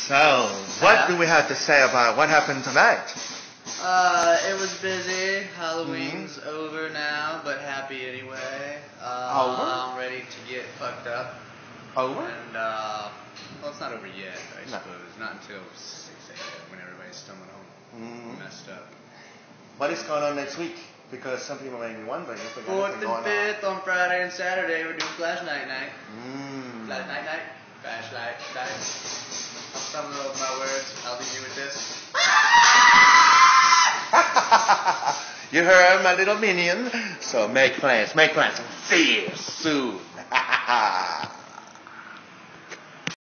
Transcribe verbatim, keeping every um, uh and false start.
So, what yeah. do we have to say about what happened tonight? Uh, it was busy. Halloween's mm-hmm. over now, but happy anyway. Uh, over? I'm ready to get fucked up. Over? And, uh, well, it's not over yet, I no. suppose. Not until six a.m. when everybody's stumbling home. Mm-hmm. Messed up. What is going on next week? Because some people may be wondering if we got anything going on. fourth and fifth on Friday and Saturday, we're doing flashlight night. Mm. Flash night night. Flashlight night. I'm stumbling over my words. I'll leave you with this. You heard my little minion? So make plans, make plans. See you soon.